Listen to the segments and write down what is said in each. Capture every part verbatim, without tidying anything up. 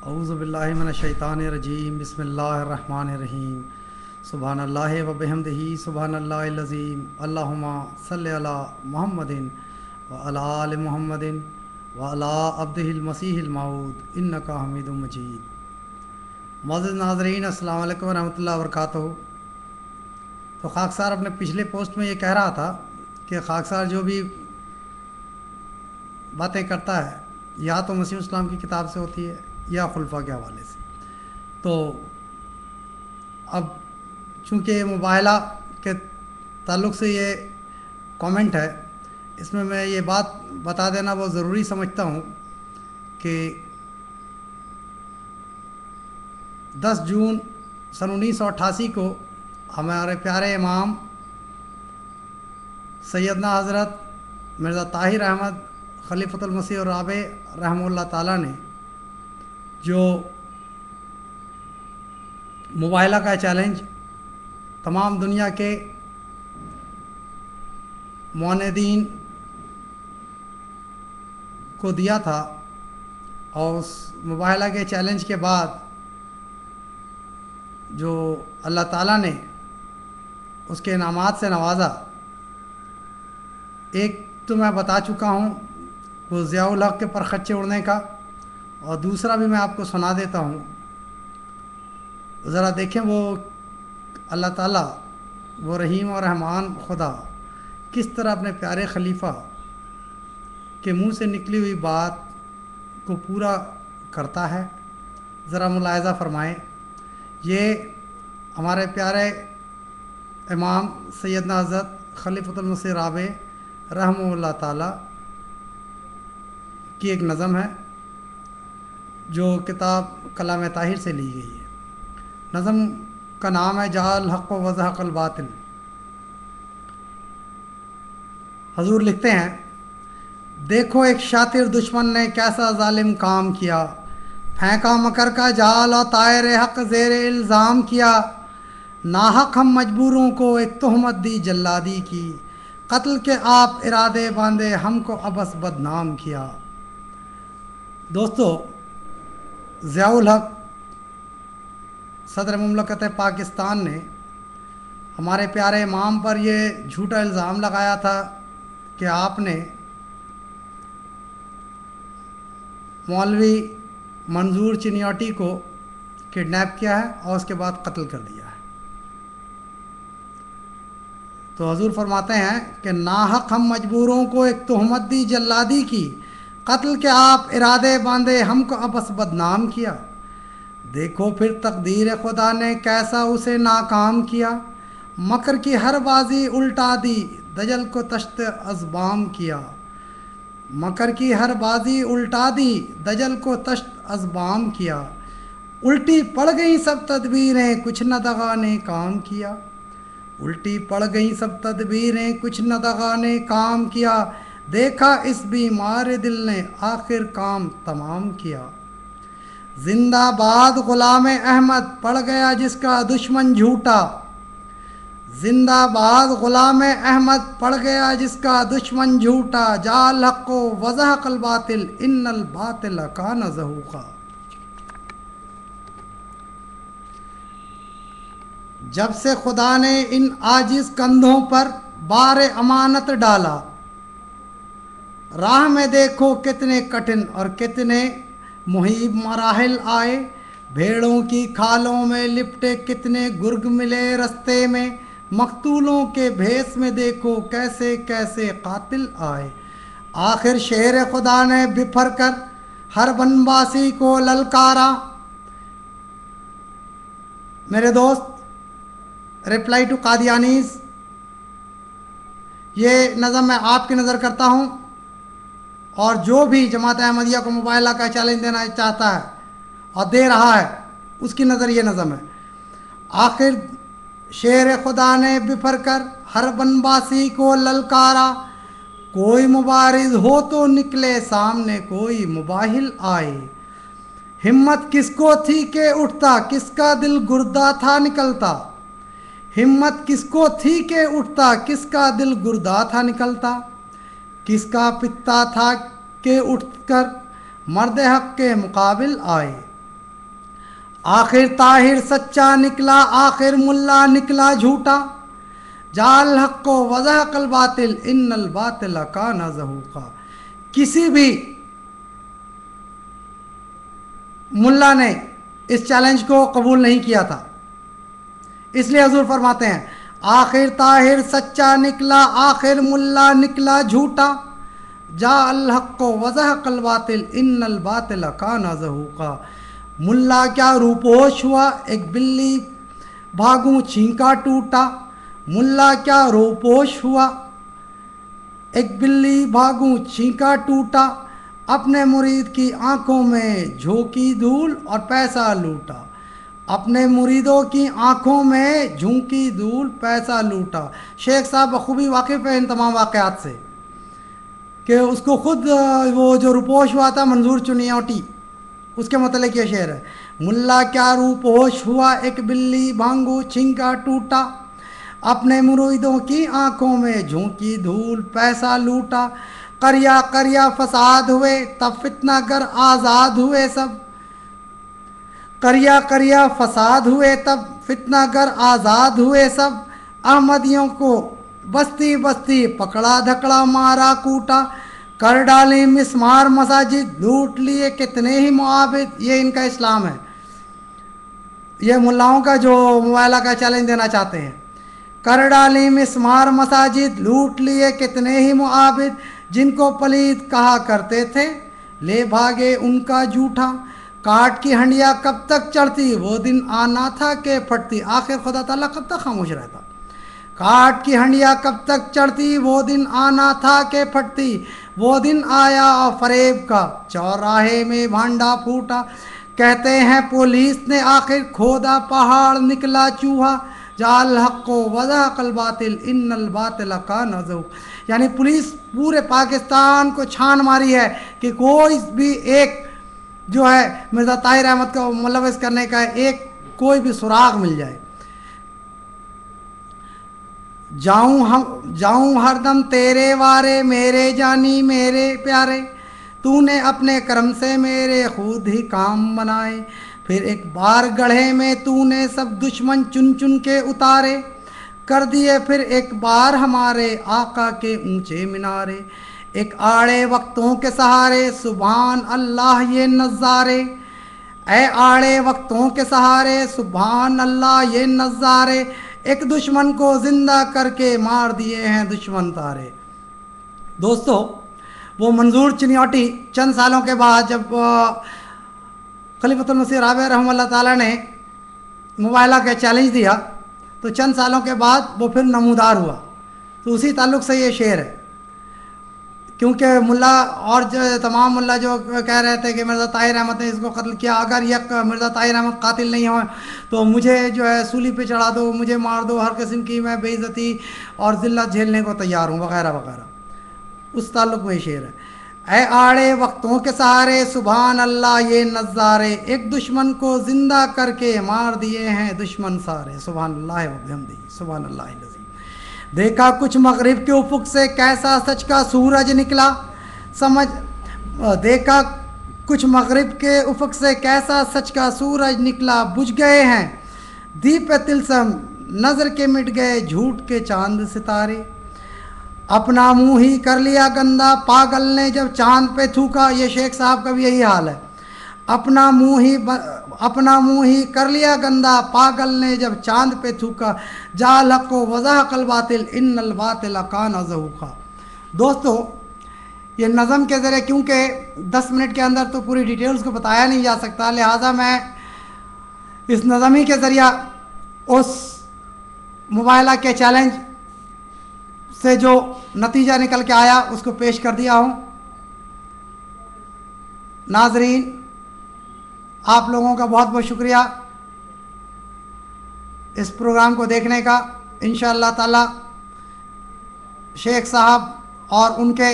اعوذ باللہ من الشیطان الرجیم بسم اللہ الرحمن الرحیم سبحان اللہ و بحمدہ سبحان اللہ العظیم اللہم صلی علی محمد و علی آل محمد و علی عبدہ المسیح الموعود انکا حمید مجید۔ معزز ناظرین، السلام علیکم ورحمۃ اللہ وبرکاتہ۔ تو خاکسار اپنے پچھلے پوسٹ میں یہ کہہ رہا تھا کہ خاکسار جو بھی باتیں کرتا ہے یا تو مسیح اسلام کی کتاب سے ہوتی ہے یا خلفاء کے حوالے سے۔ تو اب چونکہ مباہلہ کے تعلق سے یہ کامنٹ ہے، اس میں میں یہ بات بتا دینا بہت ضروری سمجھتا ہوں کہ دس جون سن انیس سو اٹھاسی کو ہمارے پیارے امام سیدنا حضرت مرزا طاہر احمد خلیفۃ المسیح الرابع رحمہ اللہ تعالیٰ نے جو مباہلہ کا چیلنج تمام دنیا کے معاندین کو دیا تھا، اور اس مباہلہ کے چیلنج کے بعد جو اللہ تعالیٰ نے اس کے انعامات سے نوازا، ایک تو میں بتا چکا ہوں وہ ضیاء الحق کے پرخچے اڑنے کا، اور دوسرا بھی میں آپ کو سنا دیتا ہوں۔ ذرا دیکھیں وہ اللہ تعالیٰ، وہ رحیم اور رحمان خدا کس طرح اپنے پیارے خلیفہ کے منہ سے نکلی ہوئی بات کو پورا کرتا ہے۔ ذرا ملاحظہ فرمائیں، یہ ہمارے پیارے امام سیدنا حضرت خلیفۃ المسیح الرابع رحمہ اللہ تعالیٰ کی ایک نظم ہے جو کتاب کلام طاہر سے لی گئی ہے۔ نظم کا نام ہے جاء الحق و زہق الباطل۔ حضور لکھتے ہیں، دیکھو ایک شاطر دشمن نے کیسا ظالم کام کیا، پھینکا مکر کا جال اور طائر حق زیر الزام کیا، ناحق ہم مجبوروں کو ایک تہمت دی جلادی کی، قتل کے آپ ارادے باندھے ہم کو ابس بدنام کیا۔ دوستو، ضیاء الحق صدر مملکت پاکستان نے ہمارے پیارے امام پر یہ جھوٹا الزام لگایا تھا کہ آپ نے مولوی منظور چنیاٹی کو کڈنیپ کیا ہے اور اس کے بعد قتل کر دیا ہے۔ تو حضور فرماتے ہیں کہ ناحق ہم مجبوروں کو ایک تہمت دی جلادی کی، قتل کے آپ ارادے باندھے ہم کو ابس بدنام کیا، دیکھو پھر تقدیر خدا نے کیسا اسے ناکام کیا، مکر کی ہر بازی الٹا دی دجل کو تشت ازبام کیا، مکر کی ہر بازی الٹا دی دجل کو تشت ازبام کیا، الٹی پڑ گئیں سب تدبیریں کچھ نہ دغا نے کام کیا، الٹی پڑ گئیں سب تدبیریں کچھ نہ دغا نے کام کیا، دیکھا اس بیمار دل نے آخر کام تمام کیا، زندہ باد غلام احمد پڑ گیا جس کا دشمن جھوٹا، زندہ باد غلام احمد پڑ گیا جس کا دشمن جھوٹا، جاء الحق و زہق الباطل ان الباطل کان زہوقا۔ جب سے خدا نے ان عاجز کندھوں پر بار امانت ڈالا، راہ میں دیکھو کتنے کٹھن اور کتنے محیب مراحل آئے، بھیڑوں کی کھالوں میں لپٹے کتنے گرگ ملے رستے میں، مقتولوں کے بھیس میں دیکھو کیسے کیسے قاتل آئے، آخر شیر خدا نے بپھر کر ہر بنواسی کو للکارا۔ میرے دوست، ریپلائی ٹو قادیانیز، یہ نظم میں آپ کی نظر کرتا ہوں، اور جو بھی جماعت احمدیہ کو مباہلہ کا چیلنج دینا چاہتا ہے اور دے رہا ہے اس کی نظر یہ نظم ہے۔ آخر شیر خدا نے بپھر کر ہر بنواسی کو للکارا، کوئی مبارز ہو تو نکلے سامنے کوئی مباہل آئے، ہمت کس کو تھی کہ اٹھتا کس کا دل گردہ تھا نکلتا، ہمت کس کو تھی کہ اٹھتا کس کا دل گردہ تھا نکلتا، کس کا پتا تھا کہ اٹھ کر مرد حق کے مقابل آئے، आखिर ताहिर सच्चा निकला, आखिर मुल्ला निकला झूठा, जाल हक को वजह कल बातिल इन्नल बातिल काना ज़हूका। किसी भी मुल्ला ने इस चैलेंज को कबूल नहीं किया था, इसलिए हजूर फरमाते हैं आखिर ताहिर सच्चा निकला, आखिर मुल्ला निकला झूठा, जा अल हक को वजह कल बातिल इन्नल बातिल काना ज़हूका। मुल्ला क्या रूपोश हुआ, एक बिल्ली भागूं छींका टूटा, मुल्ला क्या रूपोश हुआ, एक बिल्ली भागूं छींका टूटा, अपने मुरीद की आंखों में झोंकी धूल और पैसा लूटा, अपने मुरीदों की आंखों में झोंकी धूल पैसा लूटा। शेख साहब बखूबी वाकिफ़ है इन तमाम वाक़यात से कि उसको खुद वो जो रूपोश हुआ था मंजूर चुनियाटी, उसके मतलब ये शेर है, मुल्ला क्या रूपोश हुआ, एक बिल्ली भांगू छिंका टूटा, अपने मुरीदों की आंखों में झोंकी धूल पैसा लूटा, करिया करिया फसाद हुए तब फितना गर आज़ाद हुए सब, करिया करिया फसाद हुए तब फितना गर आज़ाद हुए सब, अहमदियों को बस्ती बस्ती पकड़ा धकड़ा मारा कूटा, कर डाली मिस्मार मसाजिद लूट लिए कितने ही मुआबिद। ये इनका इस्लाम है, ये मुल्लाओं का जो मुवाला का चैलेंज देना चाहते हैं। कर डाली मिस्मार मसाजिद लूट लिए कितने ही मुआबिद, जिनको पलीद कहा करते थे ले भागे उनका जूठा, काट की हंडिया कब तक चढ़ती वो दिन आना था के फटती। आखिर खुदा ताला कब तक खामोश रहता, काट की हंडिया कब तक चढ़ती वो दिन आना था के फटती, वो दिन आया फरेब का चौराहे में भांडा फूटा, कहते हैं पुलिस ने आखिर खोदा पहाड़ निकला चूहा, जाल हक को वज़ा कल बातिल इन्नल बातिल काना ज़हूका। यानी पुलिस पूरे पाकिस्तान को छान मारी है कि कोई भी एक जो है मिर्ज़ा ताहिर अहमद को मुलविस करने का एक कोई भी सुराग मिल जाए। जाऊं हम जाऊं हरदम तेरे वारे मेरे जानी मेरे प्यारे, तूने अपने करम से मेरे खुद ही काम बनाए, फिर एक बार गढ़े में तूने सब दुश्मन चुन चुन के उतारे, कर दिए फिर एक बार हमारे आका के ऊंचे मीनारे, एक आड़े वक्तों के सहारे सुभान अल्लाह ये नज़ारे, ए आड़े वक्तों के सहारे सुभान अल्लाह ये नज़ारे, एक दुश्मन को ज़िंदा करके मार दिए हैं दुश्मन तारे। दोस्तों, वो मंजूर चिनियाटी चंद सालों के बाद जब खलीफतुल मसीह राबिया रहमतुल्लाह ताला ने मुबाइला का चैलेंज दिया तो चंद सालों के बाद वो फिर नमूदार हुआ। तो उसी ताल्लुक़ से ये शेर है, क्योंकि मुल्ला और जो तमाम मुल्ला जो कह रहे थे कि मिर्ज़ा ताहिर अहमद ने इसको कत्ल किया, अगर यक मिर्ज़ा ताहिर अहमद कातिल नहीं हो तो मुझे जो है सूली पे चढ़ा दो, मुझे मार दो, हर किस्म की मैं बेइज्जती और ज़िल्लत झेलने को तैयार हूँ वगैरह वगैरह, उस ताल्लुक़ में शेर है। ऐ आड़े वक्तों के सहारे सुभान अल्लाह ये नज़ारे, एक दुश्मन को ज़िंदा करके मार दिए हैं दुश्मन सारे, सुभान अल्लाह व बिहम्दिही सुभान अल्लाह अज़ीम। देखा कुछ मगरिब के उफुक से कैसा सच का सूरज निकला, समझ देखा कुछ मगरिब के उफुक से कैसा सच का सूरज निकला, बुझ गए हैं दीप तिलसम नज़र के मिट गए झूठ के चांद सितारे, अपना मुंह ही कर लिया गंदा पागल ने जब चांद पे थूका। ये शेख साहब का भी यही हाल है, अपना मुंह ही अपना मुंह ही कर लिया गंदा पागल ने जब चांद पे थूका, जाल हक को वज़ा कल बातिल इन्नल बातिल काना ज़हूका। दोस्तों, ये नज़म के ज़रिए, क्योंकि दस मिनट के अंदर तो पूरी डिटेल्स को बताया नहीं जा सकता, लिहाजा मैं इस नज़म ही के ज़रिए उस मुबाइला के चैलेंज से जो नतीजा निकल के आया उसको पेश कर दिया हूँ। नाज़रीन, आप लोगों का बहुत बहुत शुक्रिया इस प्रोग्राम को देखने का। इंशाअल्लाह ताला शेख साहब और उनके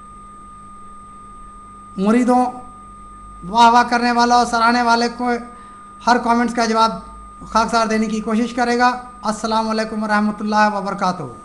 मुरीदों, वाह वाह करने वाला और सराहने वाले को हर कमेंट्स का जवाब खाकसार देने की कोशिश करेगा। अस्सलामु अलैकुम रहमतुल्लाहि व बरकातहू।